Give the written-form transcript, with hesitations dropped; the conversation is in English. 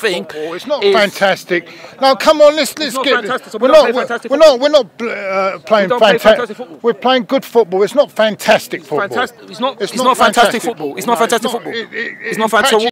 think it's not fantastic. No, come on, let's get. We're not playing fantastic football. We're playing good football. It's not fantastic football. It's not fantastic football. It's not fantastic football. It's not fantastic football. It's not fantastic.